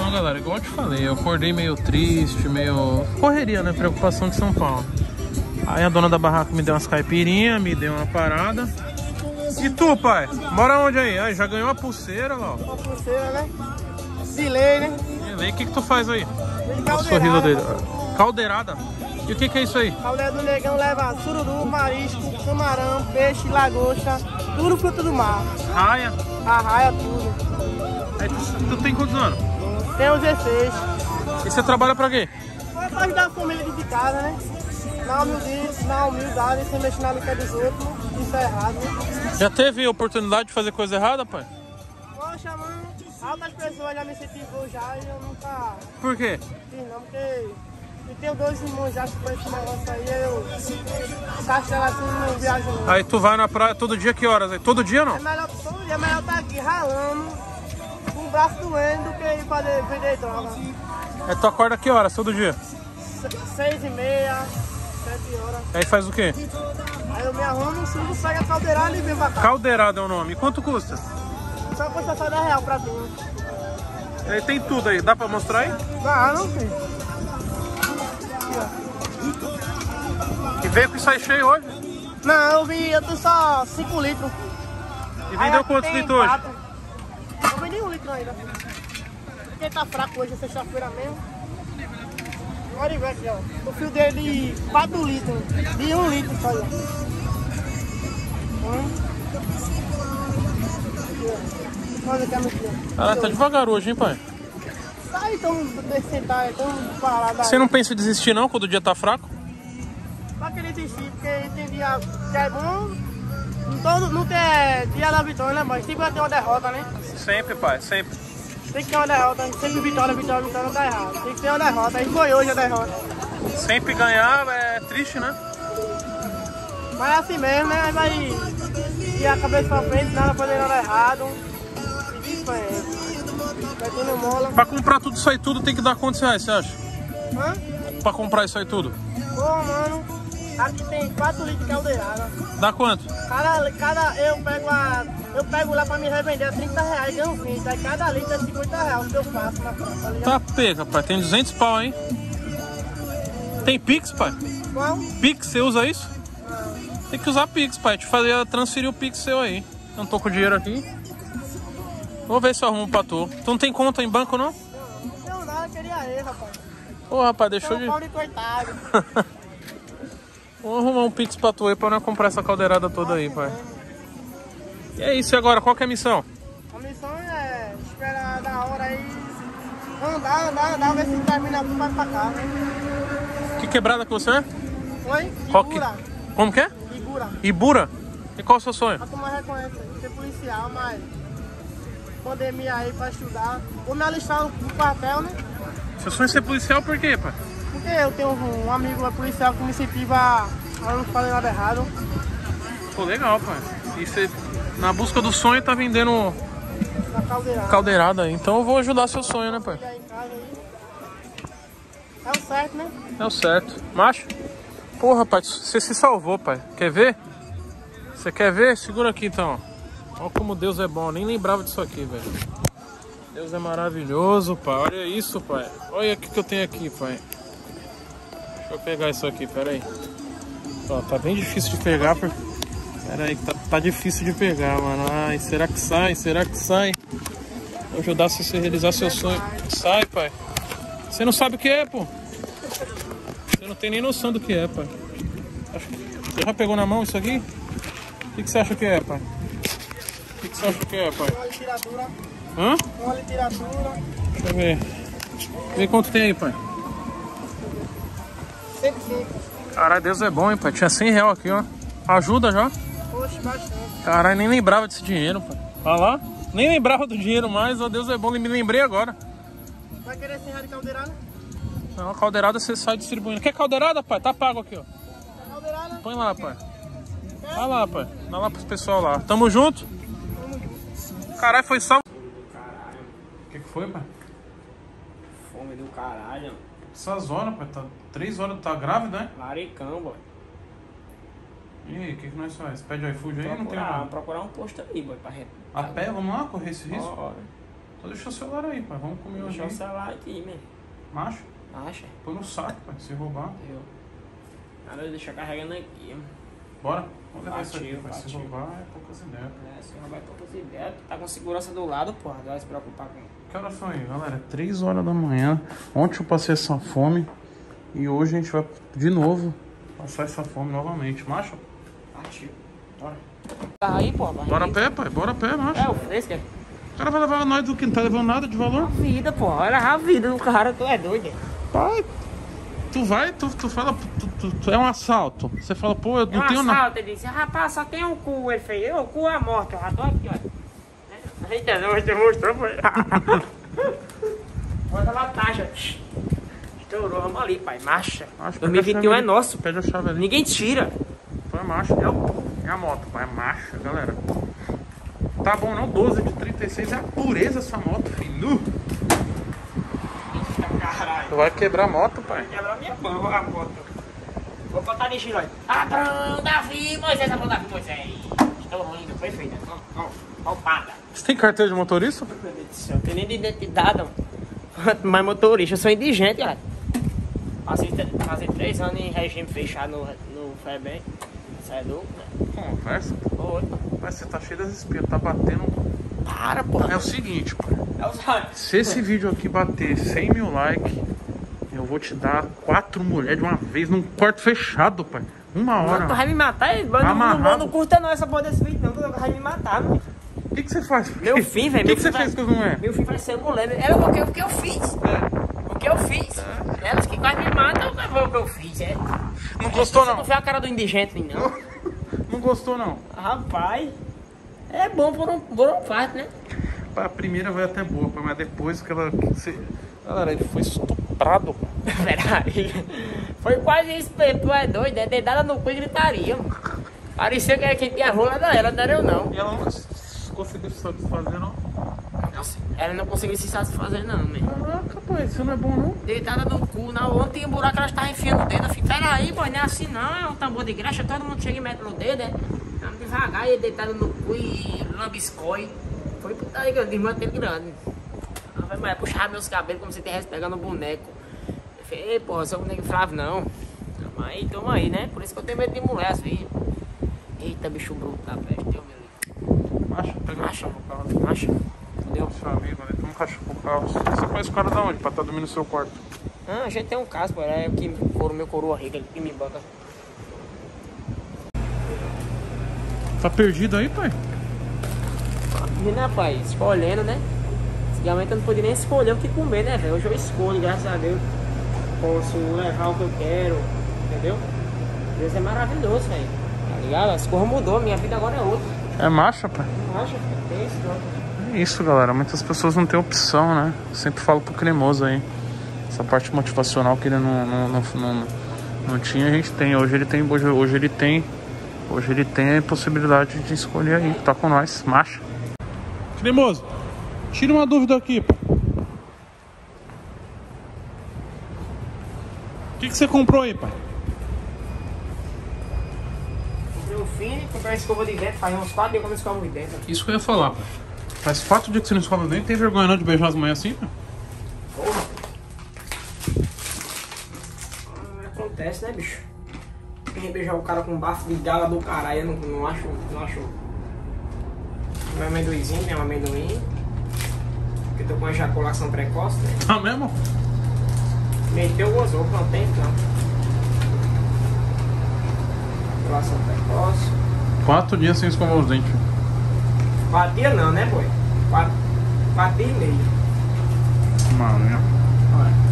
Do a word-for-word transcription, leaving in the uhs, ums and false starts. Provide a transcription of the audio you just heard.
Então, galera, igual eu te falei, eu acordei meio triste, meio... correria, né? Preocupação de São Paulo. Aí a dona da barraca me deu umas caipirinhas, me deu uma parada. E tu, pai? Mora onde aí? Aí já ganhou uma pulseira, lá, ó. Uma pulseira, né? De lei, né? E aí, o que que tu faz aí? O sorriso dele. Caldeirada. E o que que é isso aí? Caldeira do Negão leva sururu, marisco, camarão, peixe, lagosta, tudo fruto do mar. Raia. Arraia tudo. Aí tu, tu tem quantos anos? Tem os dezesseis. E você trabalha pra quê? Pra ajudar a família de casa, né? Na humildade, na humildade, sem mexer na luta dos outros. Isso é errado, né? Já teve oportunidade de fazer coisa errada, pai? Poxa, mano, altas pessoas já me incentivou já e eu nunca Por quê? fiz não, porque eu tenho dois irmãos já que foi esse negócio aí, eu castelo assim não viajo não. Aí tu vai na praia todo dia, que horas aí? Todo dia não? É melhor, todo dia é melhor estar aqui ralando, com o braço doendo, do que ir fazer, vender droga. Aí tu acorda que horas todo dia? Se- Seis e meia, sete horas. Aí faz o quê? Aí eu me arrumo, subo, pego a caldeirada e venho pra cá. Caldeirada é o nome. E quanto custa? Só custa só dez reais pra tu. Aí tem tudo aí. Dá pra mostrar aí? Dá, não sei. E veio com isso aí cheio hoje? Não, eu vi, eu tô só cinco litros. E Aí vendeu aqui quantos tem litros hoje? quatro. Não vendi um litro ainda. Porque tá fraco hoje, é sexta-feira mesmo. Olha ver aqui, ó. O fio dele de quatro litros. De um litro só, ó. Hum. Olha aqui, meu filho. Ah, tá devagar hoje, hein, pai? Sai, tão descentar, tão parado. Você não pensa em desistir não, quando o dia tá fraco? Pra querer desistir, porque tem dia que é bom. Não, todo, não tem dia da vitória, né, mas sempre vai ter uma derrota, né? Sempre, pai, sempre. Tem que ter uma derrota, sempre vitória, vitória, vitória não tá errado. Tem que ter uma derrota, aí foi hoje a derrota. Sempre ganhar é triste, né? Mas é assim mesmo, né? Aí vai ir a cabeça pra frente, nada fazer nada errado. E isso é. Vai tudo mola. Pra comprar tudo isso aí tudo tem que dar quantos reais, você acha? Hã? Pra comprar isso aí tudo? Pô, mano, aqui tem quatro litros de caldeirada. Dá quanto? Cada, cada, eu pego a. Eu pego lá pra me revender a trinta reais, ganho vinte. Aí cada litro é cinquenta reais que eu faço na frente, tá ligado? Tá pega, pai. Tem duzentos pau, hein? Tem Pix, pai? Qual? Pix, você usa isso? Tem que usar Pix, pai. Te fazer transferir o Pix seu aí. Eu não tô com dinheiro aqui. Vou ver se eu arrumo pra tu. Tu não tem conta em banco, não? Não tenho nada, queria ir, rapaz. Ô, rapaz, deixou Sou de... pobre coitado. Vou arrumar um Pix pra tu aí pra não comprar essa caldeirada toda aí, pai. E é isso, e agora? Qual que é a missão? A missão é esperar da hora aí. Andar, andar, andar, ver se termina tudo, vai pra cá. Que quebrada que você é? Oi? Qual que... Ibura. Como que é? Ibura. Ibura? E qual é o seu sonho? A turma reconhece, ser policial, mas pandemia aí pra estudar. Vou me alistar no quartel, né? Seu sonho é ser policial por quê, pai? Porque eu tenho um, um amigo é policial que me incentiva a a não fazer nada errado. Pô, legal, pai. E você, na busca do sonho, tá vendendo Na caldeirada. caldeirada aí. Então eu vou ajudar seu sonho, né, pai? Aí em casa aí. É o certo, né? É o certo. Macho? Porra, pai, você se salvou, pai. Quer ver? Você quer ver? Segura aqui, então. Olha como Deus é bom. Eu nem lembrava disso aqui, velho. Deus é maravilhoso, pai. Olha isso, pai. Olha o que eu tenho aqui, pai. Deixa eu pegar isso aqui, pera aí. Ó, tá bem difícil de pegar. Por... Pera aí, tá, tá difícil de pegar, mano. Ai, será que sai? Será que sai? Vou ajudar você a realizar seu sonho. Sai, pai. Você não sabe o que é, pô. Você não tem nem noção do que é, pai. Acho que... Você já pegou na mão isso aqui? O que, que você acha que é, pai? O que, que você acha que é, pai? Uma literatura. Hã? Uma literatura. Deixa eu ver. Vê quanto tem aí, pai. cento e cinco. Caralho, Deus é bom, hein, pai. Tinha cem reais aqui, ó. Ajuda já. Poxa, bastante. Caralho, nem lembrava desse dinheiro, pai. Olha lá. Nem lembrava do dinheiro mais, ó. Deus é bom, me lembrei agora. Vai querer cem reais de caldeirada? Não, a caldeirada você sai distribuindo. Quer caldeirada, pai? Tá pago aqui, ó. Caldeirada? Põe lá, pai. Vai lá, pai. Dá lá pro pessoal lá. Tamo junto? Caralho, foi salvo. O que que foi, pai? Fome do caralho. Essas horas, pai. Tá três horas, tá grávida, né? Laricão, boy. E aí, o que que nós faz? Pede iFood aí? Não tem Procurar, nada. procurar um posto aí, boy, pra gente. A pé, vamos lá correr esse risco? Bora. Então deixa o celular aí, pai. Vamos comer hoje. Deixa o celular aqui, man. Macho? Acha? Põe no saco, pai. Se roubar. Eu. Nada, deixa carregando aqui, mano. Bora? Vamos levar isso aqui, Partiu, pai. Se partiu. roubar é poucas ideias. É, se roubar poucas ideias, tá com segurança do lado, porra. Não vai se preocupar com. Que horas são aí, galera? É três horas da manhã. Ontem eu passei essa fome. E hoje a gente vai de novo passar essa fome novamente. Macho? Partiu. Bora. Tá aí, porra. vai. Bora a pé, pai. Bora a pé, macho. É, o fresco, é. O cara vai levar nós do que não tá levando nada de A valor. vida, porra. Olha a vida do cara, tu é doido. Pai, tu vai, tu, tu fala, tu, tu- tu- é um assalto. Você fala, pô, eu não É um tenho nada. assalto, ele disse, rapaz, só tem um cu. Ele fez, o cu é morto, eu já tô aqui, ó. Eita, não, você mostrou, foi. Bota lá a taxa. Estourou, vamos ali, pai. Marcha. Macho, dois mil e vinte e um pede a chave é ali. nosso. Pede a chave ali. Ninguém tira. Põe a marcha. É, o... é a moto, pai. É marcha, galera. Tá bom, não? doze de trinta e seis é a pureza essa moto, filho. Nu. Caralho. Tu vai quebrar a moto, pai. Quebrar minha mão, a moto. Vou botar de giro aí. Ah, pronto, Davi, Moisés, a mão Davi, Moisés. Estourou indo, foi feita. Ó, ó, ó, pata. Você tem carteira de motorista? Meu Deus do céu, não tem nem de identidade, mano. Mas motorista, eu sou indigente, olha. Passei fazer três anos em regime fechado no, no FEBEM. Você é louco, né? Conversa. Oi. Mas você tá cheio das espias, tá batendo. Para, porra. É o seguinte, pai. É os raios. Se esse vídeo aqui bater cem mil likes, eu vou te dar quatro mulheres de uma vez num quarto fechado, pai. Uma hora. Tu vai me matar? Eu não, não, Amarrado. não curta não essa porra desse vídeo, não. Tu vai me matar, mano. O que, que você faz? Meu fim, velho. O que, meu que você fim fez vai- com as mulheres? Meu filho vai ser mulher. É o que, o que eu fiz. O que eu fiz. Elas que quase me matam, não foi o que eu fiz, é. Não gostou, Você não? não foi a cara do indigente, nem não. Não gostou, não? Rapaz, é bom por um, por um parte, né? Pá, a primeira vai até boa, pai, mas depois que ela... que você... Galera, ele foi estuprado, pai. Peraí. Foi quase isso, Pedro. Tu é doido, é dedada no cu e gritaria, mano. Parecia que quem tinha rola não era, não era eu não. E ela não conseguiu se satisfazer, não? Ela não conseguiu se satisfazer, não, man. Caraca, pai, isso não é bom, não? Deitada no cu, na outra tinha um buraco, ela estava enfiando o dedo. Eu falei, peraí, boy, não é assim não, é um tambor de graxa, todo mundo chega e mete no dedo, é. Vamos devagar, e ele deitado no cu e lambiscói. Foi puta aí que eu desmantei grande. Ela vai, mas puxava meus cabelos como se estivesse pegando um boneco. Eu falei, ei, porra, sou boneco Flávio, não. Tamo aí, tamo aí, né? Por isso que eu tenho medo de mulher, às vezes. Eita, bicho bruto da peste, Deus me livre. Macha, pega Macha, o carro. macha, fudeu. Seu amigo, ali, toma um cachorro pro carro. Você conhece o cara da onde? Pra estar dormindo no seu quarto. Ah, a gente tem um caso, pô, é o que for o meu coroa rica, ele que me banca. Tá perdido aí, pai? E, né, pai, escolhendo, né? Antigamente eu não podia nem escolher o que comer, né, velho? Hoje eu escolho, graças a Deus. Posso levar o que eu quero, entendeu? Deus é maravilhoso, velho. Tá ligado? As coisas mudou, minha vida agora é outra. É macha, pai? Não acha, filho? Tem isso, não. É isso, galera. Muitas pessoas não têm opção, né? Eu sempre falo pro Cremoso aí. Essa parte motivacional que ele não, não, não, não, não tinha, a gente tem. Hoje ele tem. Hoje, hoje ele tem. Hoje ele tem a possibilidade de escolher aí. Tá com nós, macha. Cremoso, tira uma dúvida aqui, pô. O que, que você comprou aí, pai? Comprei o fine, comprei uma escova de dentro, faz uns quatro dias que eu não escovo de dentro. Isso que eu ia falar, pai. Faz quatro dias que você não escova nem tem vergonha não de beijar as mães assim, pai? Porra. Ah, acontece, né, bicho? Quem beijar o cara com um bafo de gala do caralho, eu não, não acho, não acho. Meu amendoizinho, meu amendoim. Porque eu tô com ejaculação precoce, né? Tá mesmo? Meteu, gozou, não tem não. Ejaculação precoce. Quatro dias sem escovar os dentes. Quatro dias não, né, boy? Quatro, quatro dias e meio. Mano, Olha.